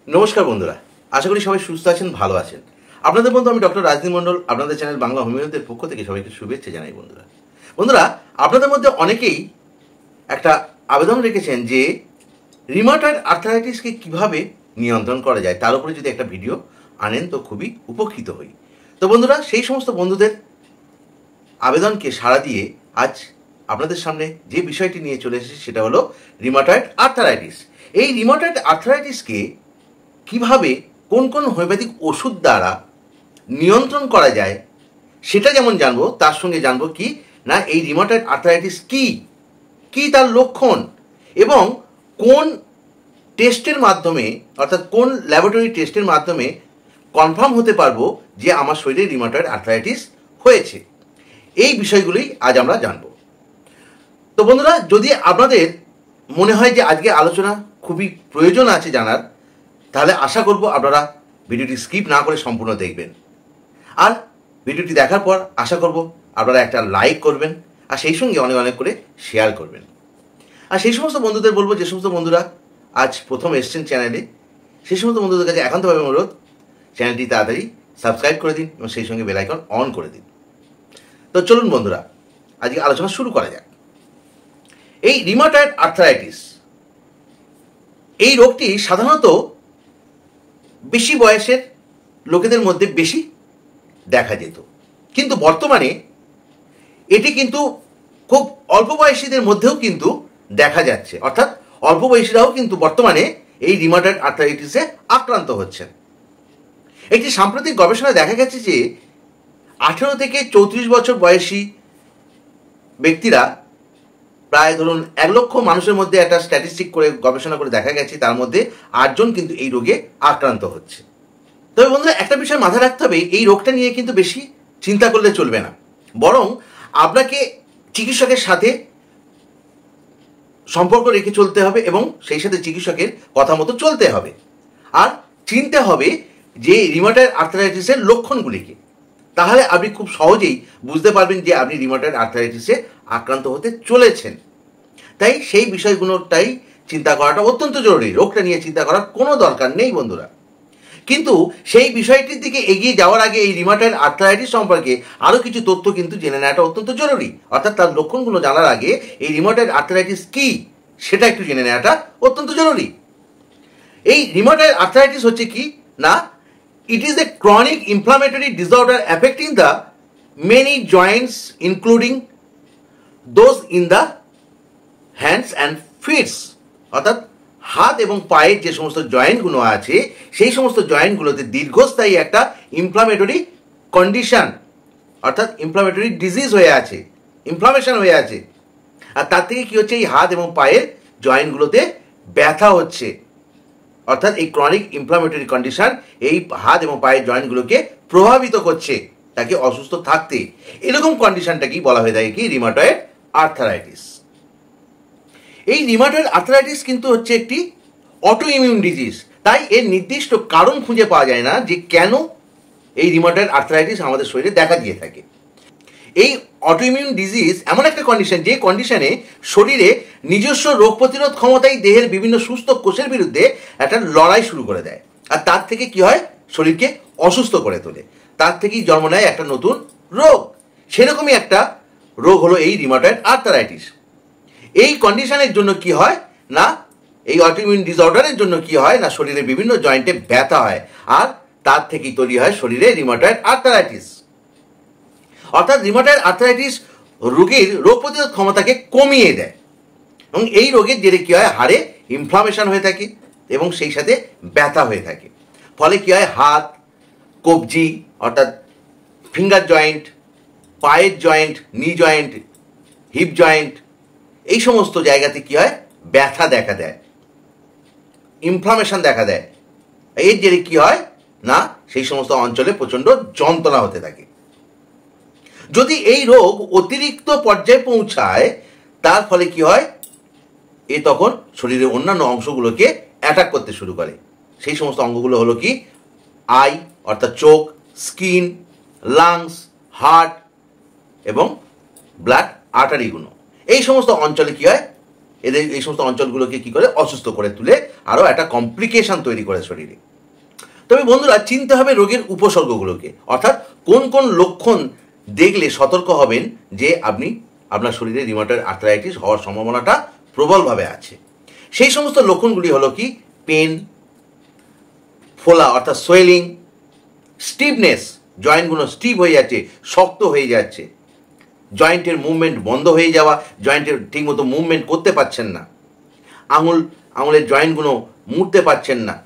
নমস্কার বন্ধুরা, আশা করি সবাই সুস্থ আছেন, ভালো আছেন। আপনাদের বন্ধু আমি ডক্টর রাজদীপ মণ্ডল, আপনাদের চ্যানেল বাংলা হোমিওপ্যাথির পক্ষ থেকে সবাইকে শুভেচ্ছা জানাই। বন্ধুরা, আপনাদের মধ্যে অনেকেই একটা আবেদন রেখেছেন যে রিউমাটয়েড আর্থ্রাইটিসকে কিভাবে নিয়ন্ত্রণ করা যায়, তার উপরে যদি একটা ভিডিও আনেন তো খুবই উপকৃত হই। তো বন্ধুরা, সেই সমস্ত বন্ধুদের আবেদনকে সাড়া দিয়ে আজ আপনাদের সামনে যে বিষয়টি নিয়ে চলে এসেছি সেটা হলো রিউমাটয়েড আর্থ্রাইটিস। এই রিউমাটয়েড আর্থ্রাইটিসকে কিভাবে কোন কোন হোমিওপ্যাথিক ওষুধ দ্বারা নিয়ন্ত্রণ করা যায় সেটা যেমন জানবো, তার সঙ্গে জানবো কি না এই রিউমাটয়েড আর্থ্রাইটিস কি তার লক্ষণ এবং কোন টেস্টের মাধ্যমে, অর্থাৎ কোন ল্যাবরেটরি টেস্টের মাধ্যমে কনফার্ম হতে পারবো যে আমার শরীরে রিউমাটয়েড আর্থ্রাইটিস হয়েছে। এই বিষয়গুলোই আজ আমরা জানব। তো বন্ধুরা, যদি আপনাদের মনে হয় যে আজকে আলোচনা খুবই প্রয়োজন আছে জানার, তাহলে আশা করব আপনারা ভিডিওটি স্কিপ না করে সম্পূর্ণ দেখবেন। আর ভিডিওটি দেখার পর আশা করব আপনারা একটা লাইক করবেন আর সেই সঙ্গে অনেক অনেক করে শেয়ার করবেন। আর সেই সমস্ত বন্ধুদের বলবো, যে সমস্ত বন্ধুরা আজ প্রথম এসছেন চ্যানেলে, সেই সমস্ত বন্ধুদের কাছে একান্তভাবে অনুরোধ, চ্যানেলটি তাড়াতাড়ি সাবস্ক্রাইব করে দিন এবং সেই সঙ্গে বেল আইকন অন করে দিন। তো চলুন বন্ধুরা, আজকে আলোচনা শুরু করা যাক। এই রিউমাটয়েড আর্থ্রাইটিস, এই রোগটি সাধারণত বেশি বয়সের লোকেদের মধ্যে বেশি দেখা যেত, কিন্তু বর্তমানে এটি কিন্তু খুব অল্প বয়সীদের মধ্যেও কিন্তু দেখা যাচ্ছে, অর্থাৎ অল্প বয়সীরাও কিন্তু বর্তমানে এই রিউমাটয়েড আর্থ্রাইটিসে আক্রান্ত হচ্ছেন। একটি সাম্প্রতিক গবেষণায় দেখা গেছে যে 18 থেকে 34 বছর বয়সী ব্যক্তিরা, প্রায় ধরুন 1 লক্ষ মানুষের মধ্যে একটা স্ট্যাটিস্টিক করে গবেষণা করে দেখা গেছে, তার মধ্যে 8 জন কিন্তু এই রোগে আক্রান্ত হচ্ছে। তবে বন্ধুরা, একটা বিষয় মাথায় রাখতে হবে, এই রোগটা নিয়ে কিন্তু বেশি চিন্তা করলে চলবে না, বরং আপনাকে চিকিৎসকের সাথে সম্পর্ক রেখে চলতে হবে এবং সেই সাথে চিকিৎসকের কথা মতো চলতে হবে। আর চিনতে হবে যে রিউমাটয়েড আর্থ্রাইটিসের লক্ষণগুলিকে, তাহলে আপনি খুব সহজেই বুঝতে পারবেন যে আপনি রিউমাটয়েড আর্থ্রাইটিসে আক্রান্ত হতে চলেছেন। তাই সেই বিষয়গুলোটাই চিন্তা করাটা অত্যন্ত জরুরি। রোগটা নিয়ে চিন্তা করার কোনো দরকার নেই বন্ধুরা। কিন্তু সেই বিষয়টির দিকে এগিয়ে যাওয়ার আগে এই রিউমাটয়েড আর্থ্রাইটিস সম্পর্কে আরও কিছু তথ্য কিন্তু জেনে নেওয়াটা অত্যন্ত জরুরি। অর্থাৎ তার লক্ষণগুলো জানার আগে এই রিউমাটয়েড আর্থ্রাইটিস কি সেটা একটু জেনে নেওয়াটা অত্যন্ত জরুরি। এই রিউমাটয়েড আর্থ্রাইটিস হচ্ছে কি না, it is a chronic inflammatory disorder affecting the many joints including those in the hands and feet, অর্থাৎ হাত এবং পায়ের যে সমস্ত জয়েন্টগুলো আছে সেই সমস্ত জয়েন্টগুলোতে দীর্ঘস্থায়ী একটা ইনফ্লামেটরি কন্ডিশন, অর্থাৎ ইনফ্লামেটরি ডিজিজ হয়ে আছে, ইনফ্লামেশন হয়ে আছে। আর তার থেকে কি হচ্ছে, এই হাত এবং পায়ের জয়েন্টগুলোতে ব্যথা হচ্ছে, অর্থাৎ এই ক্রনিক ইনফ্লামেটরি কন্ডিশন এই হাত এবং পায়ের জয়েন্টগুলোকে প্রভাবিত করছে তাকে অসুস্থ থাকতে। এরকম কন্ডিশনটা কি বলা হয়ে থাকে কি রিউমাটয়েড আর্থ্রাইটিস। এই রিউমাটয়েড আর্থ্রাইটিস কিন্তু হচ্ছে একটি অটো ইমিউন ডিজিজ, তাই এর নির্দিষ্ট কারণ খুঁজে পাওয়া যায় না যে কেন এই রিউমাটয়েড আর্থ্রাইটিস আমাদের শরীরে দেখা দিয়ে থাকে। এই অটো ইমিউন ডিজিজ এমন একটা কন্ডিশন, যে কন্ডিশনে শরীরে নিজস্ব রোগ প্রতিরোধ ক্ষমতাই দেহের বিভিন্ন সুস্থ কোষের বিরুদ্ধে একটা লড়াই শুরু করে দেয়, আর তার থেকে কি হয়, শরীরকে অসুস্থ করে তোলে। তার থেকেই জন্ম নেয় একটা নতুন রোগ। সেরকমই একটা রোগ হলো এই রিউমাটয়েড আর্থ্রাইটিস। এই কন্ডিশনের জন্য কি হয় না, এই অটোইমিউন ডিসঅর্ডারের জন্য কি হয় না, শরীরের বিভিন্ন জয়েন্টে ব্যথা হয়, আর তার থেকেই তৈরি হয় শরীরে রিউমাটয়েড আর্থ্রাইটিস। অর্থাৎ রিউমাটয়েড আর্থ্রাইটিস রোগীর রোগ প্রতিরোধ ক্ষমতাকে কমিয়ে দেয় এবং এই রোগের জেরে কি হয়, হাড়ে ইনফ্লামেশন হয়ে থাকে এবং সেই সাথে ব্যথা হয়ে থাকে। ফলে কি হয়, হাত, কবজি অর্থাৎ ফিঙ্গার জয়েন্ট, পায়ের joint, knee joint, hip joint, এই সমস্ত জায়গাতে কি হয়, ব্যথা দেখা দেয়, ইনফ্লামেশন দেখা দেয়। এর জেরে কি হয় না, সেই সমস্ত অঞ্চলে প্রচণ্ড যন্ত্রণা হতে থাকে। যদি এই রোগ অতিরিক্ত পর্যায়ে পৌঁছায়, তার ফলে কি হয়, এ তখন শরীরের অন্যান্য অংশগুলোকে অ্যাটাক করতে শুরু করে। সেই সমস্ত অঙ্গগুলো হলো কি, আই অর্থাৎ চোখ, স্কিন, লাংস, হার্ট এবং ব্লাড আর্টারিগুলো। এই সমস্ত অঞ্চলে কি হয়, এদের এই সমস্ত অঞ্চলগুলোকে কি করে অসুস্থ করে তুলে আরও একটা কমপ্লিকেশন তৈরি করে শরীরে। তবে বন্ধুরা, চিনতে হবে রোগের উপসর্গগুলোকে, অর্থাৎ কোন কোন লক্ষণ দেখলে সতর্ক হবেন যে আপনি আপনার শরীরে রিউমাটয়েড আর্থ্রাইটিস হওয়ার সম্ভাবনাটা প্রবলভাবে আছে। সেই সমস্ত লক্ষণগুলি হলো কি, পেন, ফোলা অর্থাৎ সোয়েলিং, স্টিফনেস, জয়েন্টগুলো স্টিফ হয়ে যাচ্ছে, শক্ত হয়ে যাচ্ছে, জয়েন্টের মুভমেন্ট বন্ধ হয়ে যাওয়া, জয়েন্টের ঠিকমতো মুভমেন্ট করতে পারছেন না, আঙুলের জয়েন্টগুলো মুড়তে পারছেন না,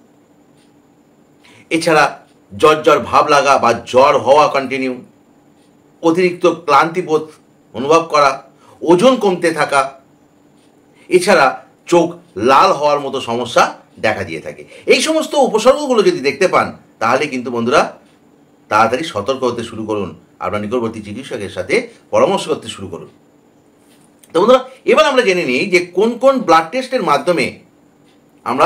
এছাড়া জ্বর ভাব লাগা বা জ্বর হওয়া কন্টিনিউ, অতিরিক্ত ক্লান্তিবোধ অনুভব করা, ওজন কমতে থাকা, এছাড়া চোখ লাল হওয়ার মতো সমস্যা দেখা দিয়ে থাকে। এই সমস্ত উপসর্গগুলো যদি দেখতে পান তাহলে কিন্তু বন্ধুরা তাড়াতাড়ি সতর্ক হতে শুরু করুন, আপনার নিকটবর্তী চিকিৎসকের সাথে পরামর্শ করতে শুরু করুন। তো বন্ধুরা, এবার আমরা জেনে নিই যে কোন কোন ব্লাড টেস্টের মাধ্যমে আমরা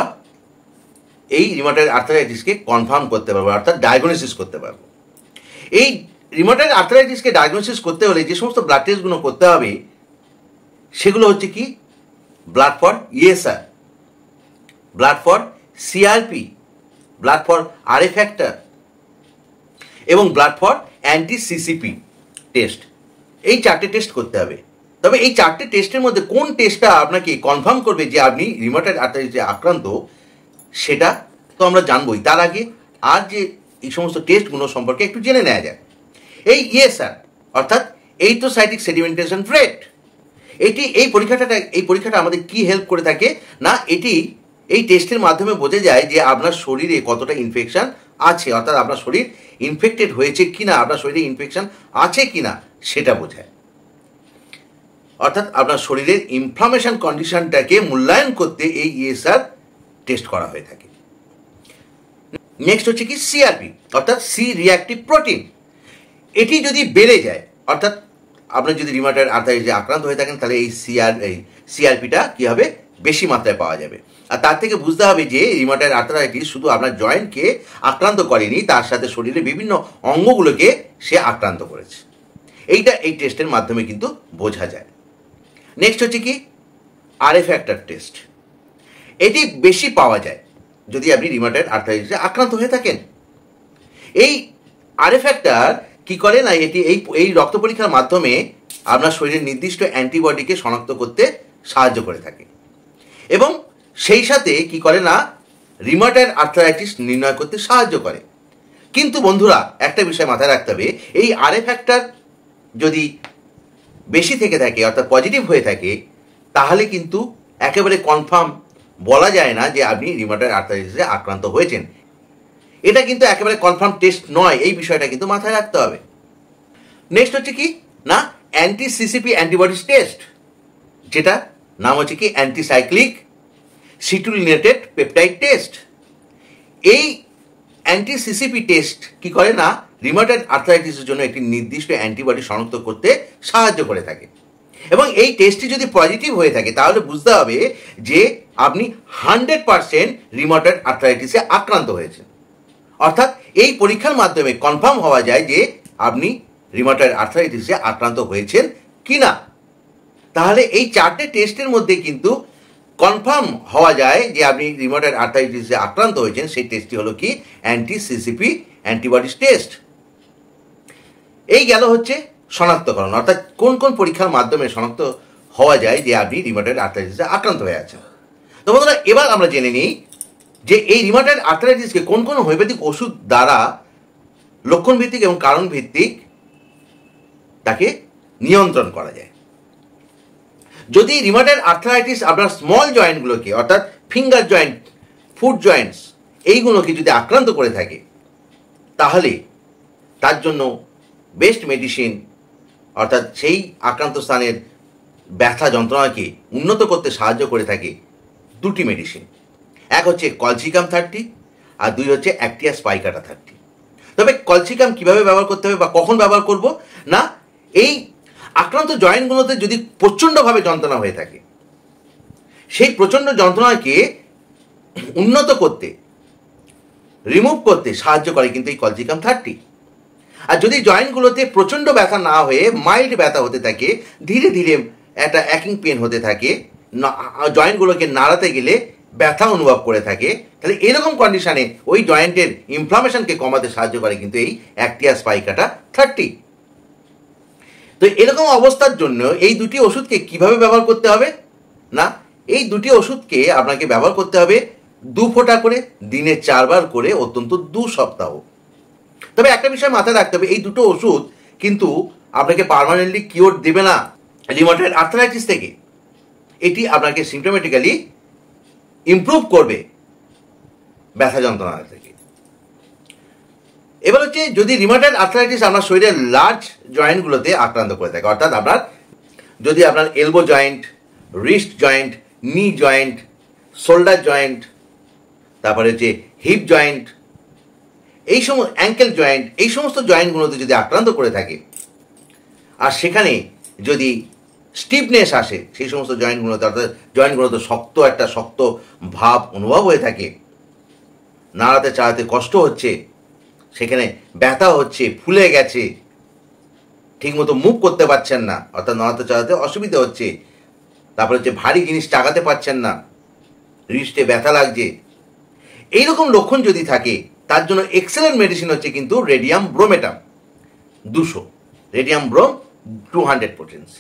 এই রিউমাটয়েড আর্থ্রাইটিসকে কনফার্ম করতে পারবো, অর্থাৎ ডায়াগনোসিস করতে পারবো। এই রিউমাটয়েড আর্থ্রাইটিসকে ডায়াগনোসিস করতে হলে যে সমস্ত ব্লাড টেস্টগুলো করতে হবে সেগুলো হচ্ছে কি, blood for ESR, blood for CRP, blood for RA factor এবং blood for anti CCP test. এই 4টে টেস্ট করতে হবে। তবে এই 4টে টেস্টের মধ্যে কোন টেস্টটা আপনাকে কনফার্ম করবে যে আপনি রিউমাটয়েড আর্থ্রাইটিসে আক্রান্ত সেটা তো আমরা জানবই। তার আগে আর যে এই সমস্ত টেস্টগুলো সম্পর্কে একটু জেনে নেওয়া যায়। এই ইএসআর অর্থাৎ এরিথ্রোসাইটিক সেডিমেন্টেশন রেট, এই পরীক্ষাটা আমাদের কি হেল্প করে থাকে না, এই টেস্টের মাধ্যমে বোঝা যায় যে আপনার শরীরে কতটা ইনফেকশন আছে, অর্থাৎ আপনার শরীর ইনফেক্টেড হয়েছে কিনা, আপনার শরীরে ইনফেকশন আছে কিনা সেটা বোঝায়। অর্থাৎ আপনার শরীরের ইনফ্লামেশন কন্ডিশনটাকে মূল্যায়ন করতে এই ইএসআর টেস্ট করা হয়ে থাকে। নেক্সট হচ্ছে কি সিআরপি অর্থাৎ সি রিঅ্যাক্টিভ প্রোটিন। এটি যদি বেড়ে যায়, অর্থাৎ আপনি যদি রিউমাটয়েড আর্থ্রাইটিসে আক্রান্ত হয়ে থাকেন তাহলে এই সিআরপিটা কী হবে, বেশি মাত্রায় পাওয়া যাবে। আর তার থেকে বুঝতে হবে যে রিউমাটয়েড আর্থ্রাইটিস শুধু আপনার জয়েন্টকে আক্রান্ত করেনি, তার সাথে শরীরের বিভিন্ন অঙ্গগুলোকে সে আক্রান্ত করেছে। এই টেস্টের মাধ্যমে কিন্তু বোঝা যায়। নেক্সট হচ্ছে কি আরএ ফ্যাক্টর টেস্ট। এটি বেশি পাওয়া যায় যদি আপনি রিউমাটয়েড আর্থ্রাইটিসে আক্রান্ত হয়ে থাকেন। এই আরএ ফ্যাক্টর কি করে না, এই রক্ত পরীক্ষার মাধ্যমে আপনার শরীরের নির্দিষ্ট অ্যান্টিবডিকে শনাক্ত করতে সাহায্য করে থাকে এবং সেই সাথে কি করে না, রিউমাটয়েড আর্থ্রাইটিস নির্ণয় করতে সাহায্য করে। কিন্তু বন্ধুরা, একটা বিষয় মাথায় রাখতে হবে, এই আরএ ফ্যাক্টর যদি বেশি থেকে থাকে অর্থাৎ পজিটিভ হয়ে থাকে তাহলে কিন্তু একেবারে কনফার্ম বলা যায় না যে আপনি রিউমাটয়েড আর্থ্রাইটিসে আক্রান্ত হয়েছেন। এটা কিন্তু একেবারে কনফার্ম টেস্ট নয়, এই বিষয়টা কিন্তু মাথায় রাখতে হবে। নেক্সট হচ্ছে কি না অ্যান্টি সিসিপি অ্যান্টিবডিজ টেস্ট, যেটা নাম হচ্ছে কি অ্যান্টিসাইক্লিক সিটুলিনেটেড পেপটাইড টেস্ট। এই অ্যান্টি সিসিপি টেস্ট কি করে না, রিউমাটয়েড আর্থ্রাইটিসের জন্য একটি নির্দিষ্ট অ্যান্টিবডি শনাক্ত করতে সাহায্য করে থাকে এবং এই টেস্টটি যদি পজিটিভ হয়ে থাকে তাহলে বুঝতে হবে যে আপনি 100% রিউমাটয়েড আর্থ্রাইটিসে আক্রান্ত হয়েছেন। অর্থাৎ এই পরীক্ষার মাধ্যমে কনফার্ম হওয়া যায় যে আপনি রিউমাটয়েড আর্থ্রাইটিসে আক্রান্ত হয়েছেন কিনা। তাহলে এই 4টে টেস্টের মধ্যে কিন্তু কনফার্ম হওয়া যায় যে আপনি রিউমাটয়েড আর্থ্রাইটিসে আক্রান্ত হয়েছেন। সেই টেস্টটি হলো কি অ্যান্টি সিসিপি অ্যান্টিবডিজ টেস্ট। এই গেল হচ্ছে শনাক্তকরণ, অর্থাৎ কোন কোন পরীক্ষার মাধ্যমে শনাক্ত হওয়া যায় যে আপনি রিউমাটয়েড আর্থ্রাইটিসে আক্রান্ত হয়ে আছেন। তো বন্ধুরা, এবার আমরা জেনে নিই যে এই রিউমাটয়েড আর্থ্রাইটিসকে কোন কোন হোমিওপ্যাথিক ওষুধ দ্বারা লক্ষণ ভিত্তিক এবং কারণ ভিত্তিক তাকে নিয়ন্ত্রণ করা যায়। যদি রিউমাটয়েড আর্থ্রাইটিস আপনার স্মল জয়েন্টগুলোকে অর্থাৎ ফিঙ্গার জয়েন্ট, ফুট জয়েন্টস এইগুলোকে যদি আক্রান্ত করে থাকে তাহলে তার জন্য বেস্ট মেডিসিন অর্থাৎ সেই আক্রান্ত স্থানের ব্যথা যন্ত্রণাকে উন্নত করতে সাহায্য করে থাকে 2টি মেডিসিন। এক হচ্ছে কলসিকাম 30 আর 2 হচ্ছে অ্যাক্টিয়া স্পাইকাটা 30। তবে কলসিকাম কিভাবে ব্যবহার করতে হবে বা কখন ব্যবহার করব না, এই আক্রান্ত জয়েন্টগুলোতে যদি প্রচণ্ডভাবে যন্ত্রণা হয়ে থাকে সেই প্রচণ্ড যন্ত্রণাকে উন্নত করতে, রিমুভ করতে সাহায্য করে কিন্তু এই কলসিকাম 30। আর যদি জয়েন্টগুলোতে প্রচণ্ড ব্যথা না হয়ে মাইল্ড ব্যথা হতে থাকে, ধীরে ধীরে একটা অ্যাকিং পেন হতে থাকে, জয়েন্টগুলোকে নাড়াতে গেলে ব্যথা অনুভব করে থাকে, তাহলে এরকম কন্ডিশনে ওই জয়েন্টের ইনফ্লামেশনকে কমাতে সাহায্য করে কিন্তু এই অ্যাক্টিয়া স্পাইকাটা 30। তো এরকম অবস্থার জন্য এই দুটি ওষুধকে কিভাবে ব্যবহার করতে হবে না, এই দুটি ওষুধকে আপনাকে ব্যবহার করতে হবে 2 ফোঁটা করে দিনে 4 বার করে অত্যন্ত 2 সপ্তাহ। তবে একটা বিষয় মাথায় রাখতে হবে, এই দুটো ওষুধ কিন্তু আপনাকে পার্মানেন্টলি কিওর দেবে না রিউমাটয়েড আর্থ্রাইটিস থেকে। এটি আপনাকে সিমটোমেটিক্যালি ইমপ্রুভ করবে ব্যথা যন্ত্রণা থেকে। এবার হচ্ছে যদি রিউমাটয়েড আর্থ্রাইটিস আপনার শরীরের লার্জ জয়েন্টগুলোতে আক্রান্ত করে থাকে, অর্থাৎ যদি আপনার elbow joint, wrist joint, knee joint, shoulder joint, তারপরে হচ্ছে হিপ জয়েন্ট, এই সমস্ত অ্যাঙ্কেল জয়েন্ট, এই সমস্ত জয়েন্টগুলোতে যদি আক্রান্ত করে থাকে আর সেখানে যদি স্টিফনেস আসে সেই সমস্ত জয়েন্টগুলোতে, অর্থাৎ জয়েন্টগুলোতে একটা শক্ত ভাব অনুভব হয়ে থাকে, নাড়াতে চাড়াতে কষ্ট হচ্ছে, সেখানে ব্যথা হচ্ছে, ফুলে গেছে, ঠিকমতো মুভ করতে পারছেন না, অর্থাৎ নাড়াতে চাড়াতে অসুবিধা হচ্ছে, তারপরে হচ্ছে ভারী জিনিস টাকাতে পারছেন না, রিস্টে ব্যথা লাগছে, এইরকম লক্ষণ যদি থাকে তার জন্য এক্সেলেন্ট মেডিসিন হচ্ছে কিন্তু radium bromatum 200, radium brom 200 potency.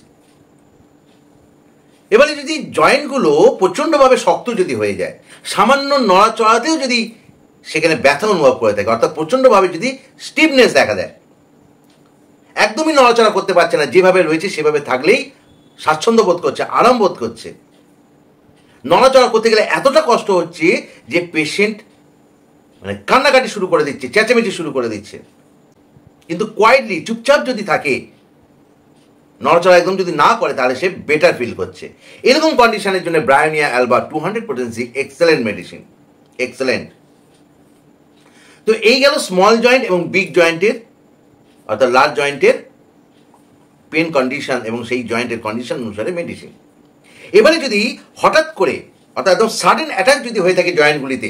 এবারে যদি জয়েন্টগুলো প্রচণ্ডভাবে শক্ত যদি হয়ে যায়, সামান্য নড়াচড়াতেও যদি সেখানে ব্যথা অনুভব করে থাকে, অর্থাৎ প্রচণ্ডভাবে যদি স্টিফনেস দেখা দেয়, একদমই নড়াচড়া করতে পারছে না, যেভাবে রয়েছে সেভাবে থাকলেই স্বাচ্ছন্দ্য বোধ করছে, আরাম বোধ করছে, নড়াচড়া করতে গেলে এতটা কষ্ট হচ্ছে যে পেশেন্ট মানে কান্নাকাটি শুরু করে দিচ্ছে, চেঁচামেচি শুরু করে দিচ্ছে, কিন্তু কোয়াইটলি চুপচাপ যদি থাকে, নড়াচড়া একদম যদি না করে, তাহলে সে বেটার ফিল করছে। এরকম কন্ডিশনের জন্য bryonia alba 200 potency excellent medicine, excellent. তো এই গেল স্মল জয়েন্ট এবং বিগ জয়েন্টের, অর্থাৎ লার্জ জয়েন্টের পেন কন্ডিশন এবং সেই জয়েন্টের কন্ডিশন অনুসারে মেডিসিন। এবারে যদি হঠাৎ করে, অর্থাৎ একদম সাডেন অ্যাটাক যদি হয়ে থাকে জয়েন্টগুলিতে,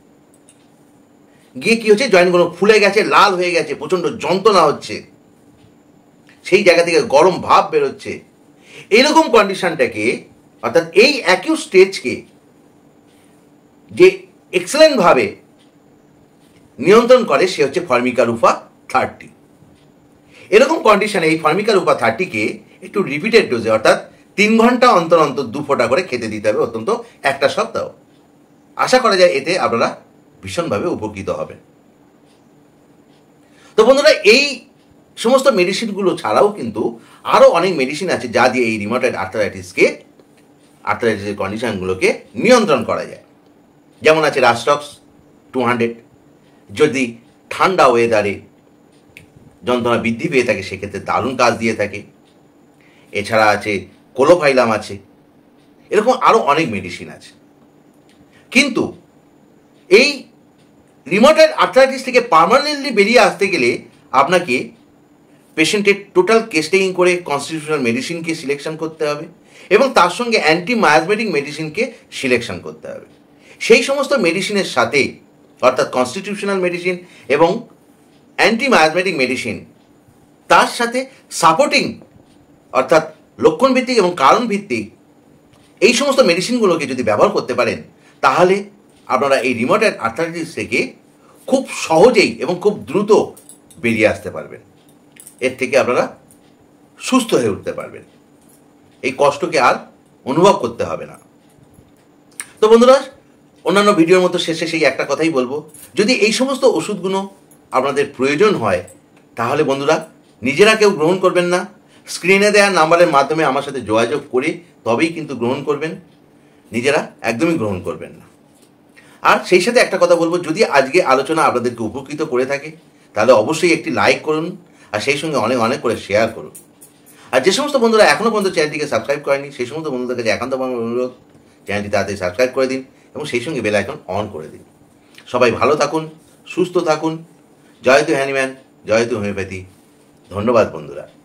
গিয়ে কি হচ্ছে, জয়েন্টগুলো ফুলে গেছে, লাল হয়ে গেছে, প্রচণ্ড যন্ত্রণা হচ্ছে, সেই জায়গা থেকে গরম ভাব বেরোচ্ছে, এইরকম কন্ডিশনটাকে, অর্থাৎ এই অ্যাকিউট স্টেজকে যে এক্সেলেন্টভাবে নিয়ন্ত্রণ করে সে হচ্ছে ফর্মিকালুফা 30। এরকম কন্ডিশনে এই ফর্মিকালুফা 30কে একটু রিপিটেড ডোজে, অর্থাৎ 3 ঘন্টা অন্তর অন্তর 2 ফোঁটা করে খেতে দিতে হবে অত্যন্ত 1 সপ্তাহ। আশা করা যায় এতে আপনারা ভীষণভাবে উপকৃত হবেন। তো বন্ধুরা, এই সমস্ত মেডিসিনগুলো ছাড়াও কিন্তু আরও অনেক মেডিসিন আছে যা দিয়ে এই রিউমাটয়েড আর্থ্রাইটিসের কন্ডিশনগুলোকে নিয়ন্ত্রণ করা যায়। যেমন আছে রাস্টক্স 200, যদি ঠান্ডা ওয়েদারে যন্ত্রণা বৃদ্ধি পেয়ে থাকে সেক্ষেত্রে দারুণ কাজ দিয়ে থাকে। এছাড়া আছে কোলোফাইলাম আছে, এরকম আরও অনেক মেডিসিন আছে। কিন্তু এই রিউমাটয়েড আর্থ্রাইটিস থেকে পার্মানেন্টলি বেরিয়ে আসতে গেলে আপনাকে পেশেন্টের টোটাল কেস টেকিং করে কনস্টিটিউশনাল মেডিসিনকে সিলেকশন করতে হবে এবং তার সঙ্গে অ্যান্টি মায়াজমেটিক মেডিসিনকে সিলেকশন করতে হবে। সেই সমস্ত মেডিসিনের সাথে, অর্থাৎ কনস্টিটিউশনাল মেডিসিন এবং অ্যান্টি মায়াজমেটিক মেডিসিন, তার সাথে সাপোর্টিং অর্থাৎ লক্ষণভিত্তিক এবং কারণভিত্তিক এই সমস্ত মেডিসিনগুলোকে যদি ব্যবহার করতে পারেন, তাহলে আপনারা এই রিউমাটয়েড আর্থ্রাইটিস থেকে খুব সহজেই এবং খুব দ্রুত বেরিয়ে আসতে পারবেন। এর থেকে আপনারা সুস্থ হয়ে উঠতে পারবেন, এই কষ্টকে আর অনুভব করতে হবে না। তো বন্ধুরা, অন্যান্য ভিডিওর মতো শেষে সেই একটা কথাই বলবো, যদি এই সমস্ত ওষুধগুলো আপনাদের প্রয়োজন হয় তাহলে বন্ধুরা নিজেরা কেউ গ্রহণ করবেন না, স্ক্রিনে দেওয়া নাম্বারের মাধ্যমে আমার সাথে যোগাযোগ করে তবেই কিন্তু গ্রহণ করবেন, নিজেরা একদমই গ্রহণ করবেন না। আর সেই সাথে একটা কথা বলবো, যদি আজকে আলোচনা আপনাদেরকে উপকৃত করে থাকে তাহলে অবশ্যই একটি লাইক করুন আর সেই সঙ্গে অনেক অনেক করে শেয়ার করুন। আর যে সমস্ত বন্ধুরা এখনও পর্যন্ত চ্যানেলটিকে সাবস্ক্রাইব করেনি সেই সমস্ত বন্ধুদের কাছে একান্ত অনুরোধ, চ্যানেলটি তাড়াতাড়ি সাবস্ক্রাইব করে দিন এবং সেই সঙ্গে বেল আইকন অন করে দিন। সবাই ভালো থাকুন, সুস্থ থাকুন। জয়তু হ্যানিম্যান, জয়তু হোমিওপ্যাথি। ধন্যবাদ বন্ধুরা।